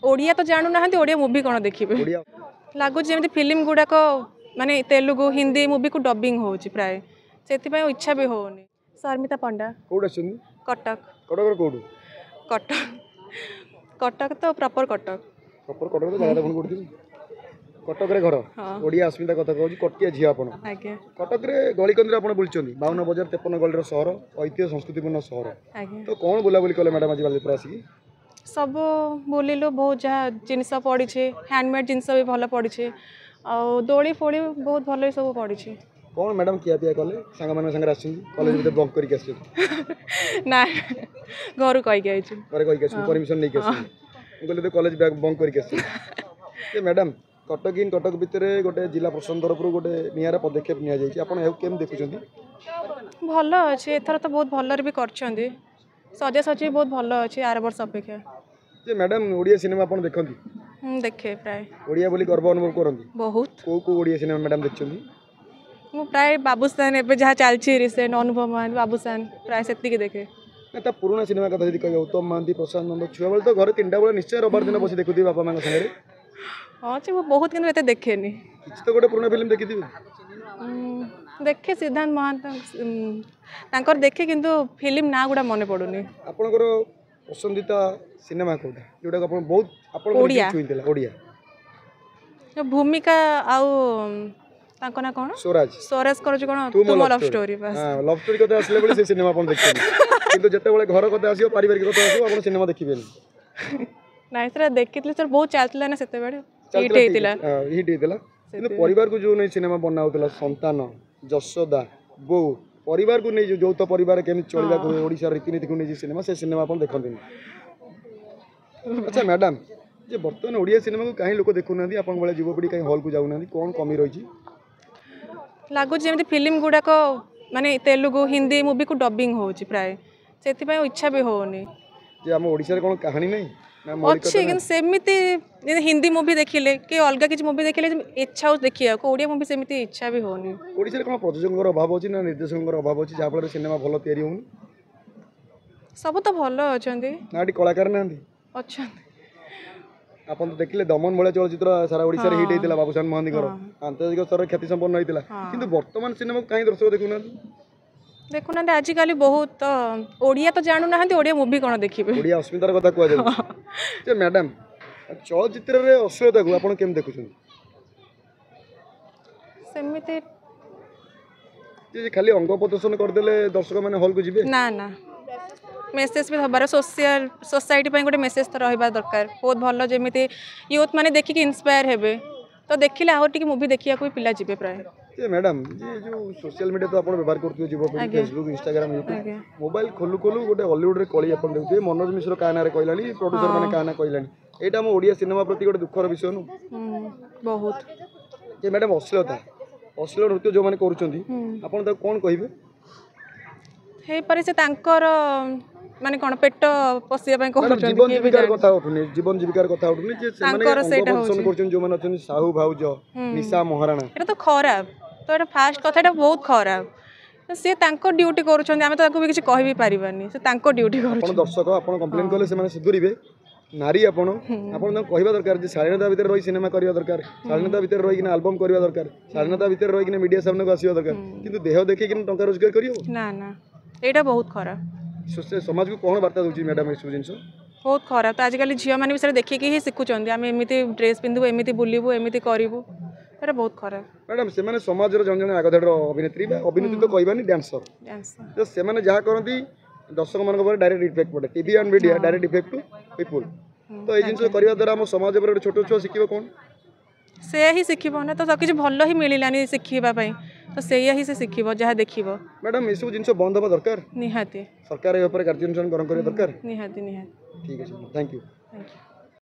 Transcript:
ओडिया तो जानू ना ओडिया मूवी कौन देखिए लगुच जमी फिल्म गुड़ाक माने तेलुगु हिंदी मूवी को डबिंग हो प्राय से इच्छा भी होनी। शर्मिता पंडा कटक कटक कटक तो प्रॉपर कटक कटक रे घर ओडिया अस्मिता कथा कहूँ कटिया झी आप कटक रे गलिकंदी आप बुलूँ 52 बजार 53 गलिर सहर ऐतिह्य संस्कृतिपूर्ण सहर तो कौन बुलाबुली कले मैडम आज बालेश्वर आसिक सब बुलिलु बहुत जहाँ जिनस पड़ी हैंडमेड जिनस भी भल पड़ी दोली फोड़ी बहुत भल सब पड़ी। कौन मैडम किया पिया कले सांग मान संगे कॉलेज भीतर बंक करके आस ना घर कहीकि आई परमिशन नहीं कहले तो कॉलेज बंक करके आस मैडम कटक इन कटक भितर गोटे जिला प्रशासन तरफ गोटे निरा पदक्षेप नि देखुं भल अच्छे एथर तो बहुत भल भी कर सजासजी बहुत भल अच्छे आर वर्ष अपेक्षा जे मैडम ओडिया सिनेमा आप देखती देखे प्राय ओडिया बोली गर्व अनुभव करती बहुत को ओडिया सिनेमा मैडम देखते मु प्राय बाबूसान एवं जहाँ चलती रिसेंट अनुभव महांती बाबूसान प्राय से देखे ना पुराना सिनेमा कथा जी कह उत्तम महांती प्रशांत नंद छुआ बेले तो घर 3टा बेले निश्चय रविवार दिन बस देखुदी बापा माँ सागर हाँ जी वो बहुत कि देखे तो गोटे पुराना फिल्म देखी देखे सिद्धांत महांत देखे किंतु फिल्म ना गुड़ा मन पड़ुनी आपनकर पसंदीदा सिनेमा कोटा जोटा बहुत ओडिया भूमिका आउ तांको ना कौन स्वराज कर कौन तुम लव स्टोरी बस लव स्टोरी कथा आसले बले से सिनेमा अपन देखते किंतु जते बळे घर कथा आसीओ पारिवारिक कथा आसीओ अपन सिनेमा देखिबेनी नाइ सर देखितले सर बहुत चलतला ना सेते बेले हिट हेतिला किंतु परिवार को जो नै सिनेमा बना होतला संतान जशोदा बो परिवार को नै जो यौथ परिवार केम चलबा को ओडिसा रीतिनीति को नै सिनेमा से सिनेमा अपन देखंती। अच्छा मैडम जे वर्तमान ओडिया सिनेमा को कहीं लोक देखु ना अपन बळे युवपीढ़ी कहीं हॉल को जाउ ना कोन कमी रही लगुच जमी फिल्म गुड़ाक माने तेलुगु हिंदी मूवी को डबिंग हो प्राय से इच्छा भी होनी जे हम ओडिसा रे कोन कहानी नै अच्छे कि सेमती हिंदी मूवी देखिले कि अलग किसी मूवी देखिले इच्छा देखिए ओडिया मूवी सेमती इच्छा भी होनी ओडिसा रे कोन प्रयोजक अभाव अछि ना निर्देशक अभाव अछि जहाँ फल सिनेमा भल तैयारी होनी सब तो भल अछंती नाटी कलाकार नांदी अछंती आपन तो देखिले दमन भले चलचित्र सारा ओडिसा रे हिट हेतिला बाबूसान महांती कर आंतर्जातिक स्तर रे ख्याति संपन्न हेतिला किंतु वर्तमान सिनेमा कहीं दर्शक देखुना आजिकल बहुत ओडिया तो जानू ना ओडिया मूवी कौन देखिए ओडिया अस्मितार कथा कह जे मैडम चलचित्र रे अश्लीलता को आपण केम देखुछन सेमिते जे खाली अंग प्रदर्शन कर देले दर्शक माने हॉल को जिबे ना ना मेसेज भी हबार सोशल सोसाइटी गोटे मेसेज तो रहा दरकार बहुत भल जमी यूथ मैंने देखिए इन्स्पायर हेबे तो देखिले आउ टी मूवी देखिया कोई पिला जिबे प्राय मैडम ये जो सोशल मीडिया तो आप व्यवहार करते युवपीढ़ी फेसबुक इंस्टाग्राम यूट्यूब मोबाइल खोलू खोलू गोटे हॉलीवुड रे कली आप देखते मनोज मिश्र क्या ना कहलानी प्रोड्यूसर मैंने क्या ना कहलानी एटा हम ओडिया सिनेमा प्रति गोटे दुखर विषय नु बहुत जे मैडम अश्लीलता अश्लील नृत्य जो मैंने करूछंती आपण त कोन कहिबे हे पर से तांकर माने कोन पेट पसिया पय कहउछन जीवन जीविकार कथा उठुनी जीवन जीविकार कथा उठुनी जे माने प्रदर्शन करछन जो माने अछन साहू भाउज निशा महाराणा एटा तो खराब तो एटा फास्ट कथा एटा बहुत खराब से तांको ड्यूटी करूछन आमे तांको भी किछ कहि भी परिबानी से तांको ड्यूटी करूछन आपण दर्शक आपण कंप्लेन करले से माने सुधुरिबे नारी आपण आपण कहबा दरकार जे शालीनता भीतर रही सिनेमा करिया दरकार शालीनता भीतर रही कि एल्बम करिया दरकार शालीनता भीतर रही कि मीडिया सामने को आसीया दरकार किंतु देह देखि कि टंका रोजगार करियो ना ना एटा बहुत खराब समाज को कौन वार्ता दूसरी मैडम सब जिन बहुत खराब तो आजिकल झील मैंने भी देखिए ही शिखुंट आम एमती ड्रेस पिंधु एमती बुलू एमती करूँ एटा बहुत खराब मैडम से समाज जन जन आगधाड़ अभिनेत्री अभिनेत्री तो कहबानी डांसर तो से जहाँ करती दर्शक मान डायरेक्ट इफेक्ट पड़े TV and media direct effect to people तो ये जिन करने द्वारा आम समाज गोटे छोट छुआ शिखिब कौन से ही शिखिब ना तो सब किसी भल ही मिलानी शिखापी तो से ही से शिखिब जहाँ देखिब मैडम ये सब जिन बंद हवा दरकार निहाती सरकार कार्यानुष्ठान ग्रहण करने दरकार निहाती निहाती ठीक है थैंक यू